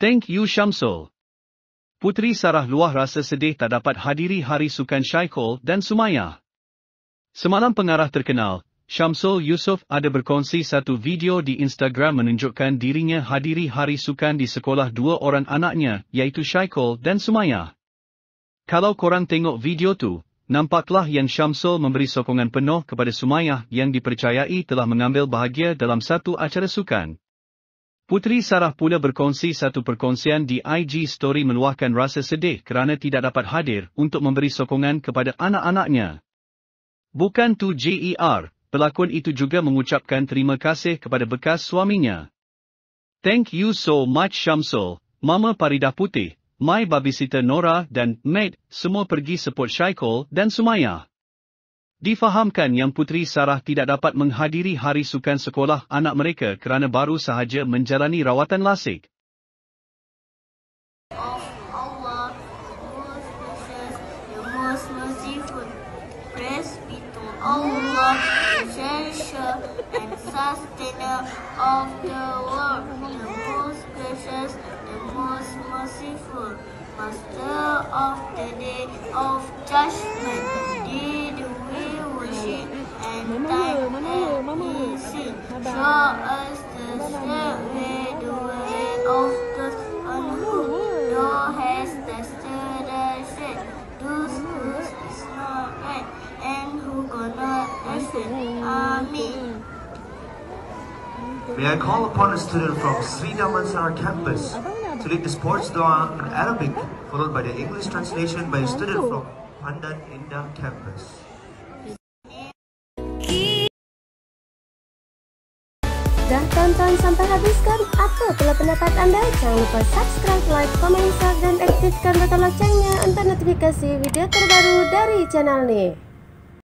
Thank you Syamsul. Puteri Sarah luah rasa sedih tak dapat hadiri Hari Sukan Syaikol dan Sumayyah. Semalam pengarah terkenal, Syamsul Yusof ada berkongsi satu video di Instagram menunjukkan dirinya hadiri Hari Sukan di sekolah dua orang anaknya, iaitu Syaikol dan Sumayyah. Kalau korang tengok video tu, nampaklah yang Syamsul memberi sokongan penuh kepada Sumayyah yang dipercayai telah mengambil bahagia dalam satu acara sukan. Puteri Sarah pula berkongsi satu perkongsian di IG Story meluahkan rasa sedih kerana tidak dapat hadir untuk memberi sokongan kepada anak-anaknya. Bukan tu JER, pelakon itu juga mengucapkan terima kasih kepada bekas suaminya. Thank you so much Syamsul, Mama Paridah Putih, my babysitter Nora dan maid semua pergi support Syaikol dan Sumayyah. Difahamkan yang Puteri Sarah tidak dapat menghadiri hari sukan sekolah anak mereka kerana baru sahaja menjalani rawatan lasik. Allah, most gracious, the most merciful. Praise be to Allah, the cherisher and sustainer of the world, the most gracious, the most merciful, Master of the day of judgment. Did we worship and thank and sing? Show us the straight way, the way of those on whom thou hast tested the straight, those whose is not right, and who cannot listen. Amen. May I call upon a student from Sri Damansara campus to lead the sports dua in Arabic, followed by the English translation by a student from Pandan Indah campus. Dah tonton sampai habis kan? Apa pula pendapat anda? Jangan lupa subscribe, like, komen, share dan aktifkan butang loncengnya untuk notifikasi video terbaru dari channel ni.